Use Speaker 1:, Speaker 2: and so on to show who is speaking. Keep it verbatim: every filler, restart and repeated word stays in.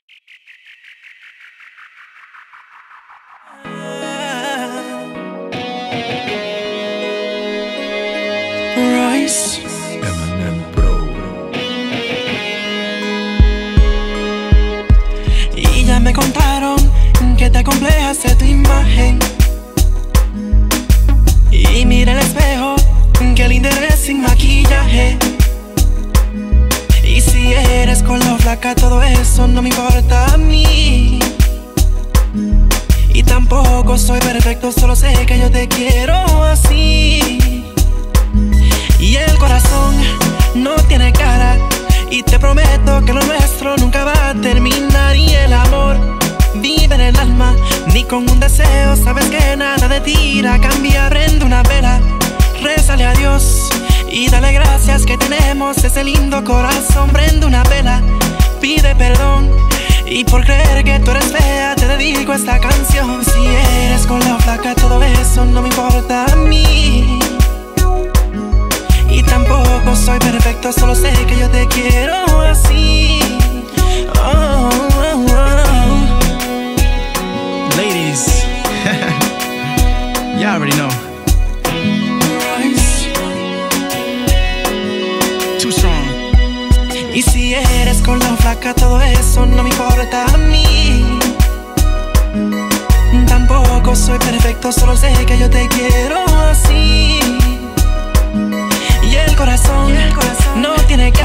Speaker 1: Royce
Speaker 2: Eminem Pro.
Speaker 1: Y ya me contaron que te acomplejas de tu imagen. Y mira el espejo, que linda eres sin maquillaje. Y si eres color flaca, todo eso no me importa a mí. Y tampoco soy perfecto, solo sé que yo te quiero así. Y el corazón no tiene cara, y te prometo que lo nuestro nunca va a terminar. Y el amor vive en el alma, ni con un deseo sabes que nada de ti irá a cambiar. Prende una vela, rézale a Dios y dale gracias que tenemos ese lindo corazón. Prende una vela, pide perdón, y por creer que tú eres fea te dedico esta canción. Si eres con la flaca, todo eso no me importa a mí. Y tampoco soy perfecto, solo sé que yo te quiero así. Oh, oh, oh.
Speaker 3: Ladies, you already know.
Speaker 1: Royce.
Speaker 3: Too strong.
Speaker 1: Y si eres con la flaca, todo eso no me importa a mí. Tampoco soy perfecto, solo sé que yo te quiero así. Y el corazón, y el corazón no tiene que